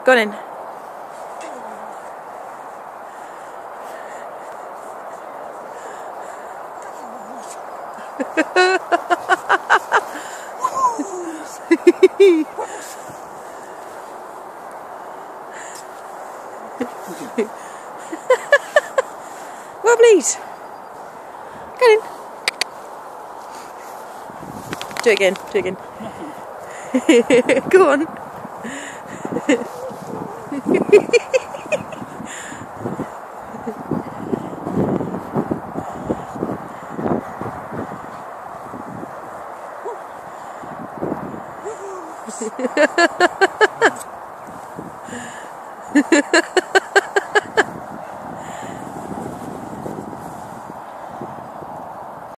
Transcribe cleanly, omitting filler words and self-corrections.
Go on in. Wobblies. Go in. Do it again. Do it again. Go on.